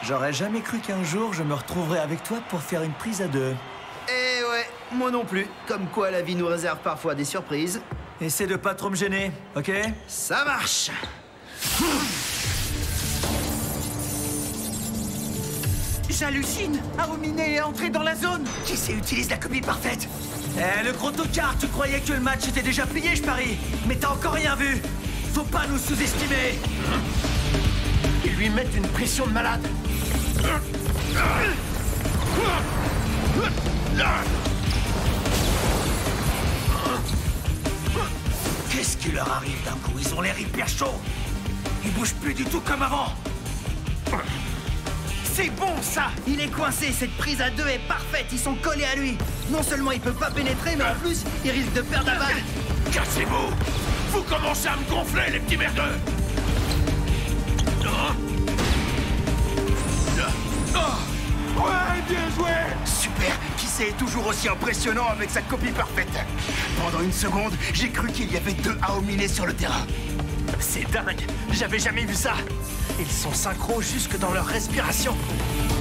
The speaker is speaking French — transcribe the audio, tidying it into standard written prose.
J'aurais jamais cru qu'un jour je me retrouverais avec toi pour faire une prise à deux. Eh ouais, moi non plus. Comme quoi la vie nous réserve parfois des surprises. Essaie de pas trop me gêner, ok? Ça marche. J'hallucine! Aomine est entré dans la zone! Qui sait utilise la copie parfaite? Eh, le gros tocard, tu croyais que le match était déjà plié, je parie? Mais t'as encore rien vu! Faut pas nous sous-estimer! Ils lui mettent une pression de malade. Qu'est-ce qui leur arrive d'un coup? Ils ont l'air hyper chauds! Ils bougent plus du tout comme avant! C'est bon ça! Il est coincé, cette prise à deux est parfaite, ils sont collés à lui. Non seulement il peut pas pénétrer, mais en plus, il risque de perdre la balle. Cassez-vous! Vous commencez à me gonfler, les petits merdeux! Ouais, bien joué! Super! Qui est toujours aussi impressionnant avec sa copie parfaite. Pendant une seconde, j'ai cru qu'il y avait deux Aomine sur le terrain. C'est dingue! J'avais jamais vu ça! Ils sont synchro jusque dans leur respiration.